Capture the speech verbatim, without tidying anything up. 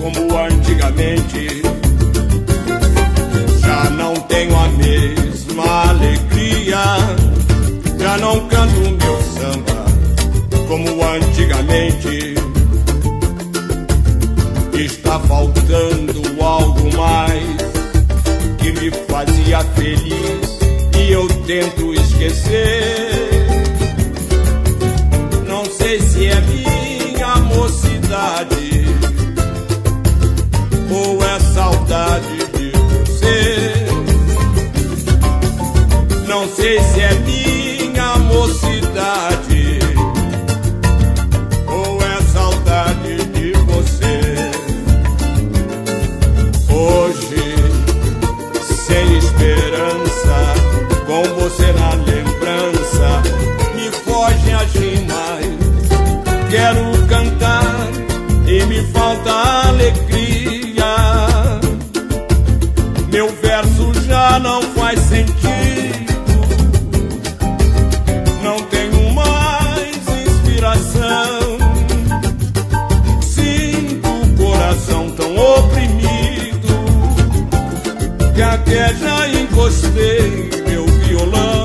como antigamente. Já não tenho a mesma alegria, já não canto meu samba como antigamente. Está faltando algo mais que me fazia feliz e eu tento esquecer. Não sei se é minha mocidade ou é saudade de você. Não sei se é minha mocidade ou é saudade de você. Hoje, sem esperança, com você na lembrança, me fogem as rimas. Quero cantar e me falta alegria. Meu verso já não faz sentido, não tenho mais inspiração. Sinto o coração tão oprimido que até já encostei meu violão.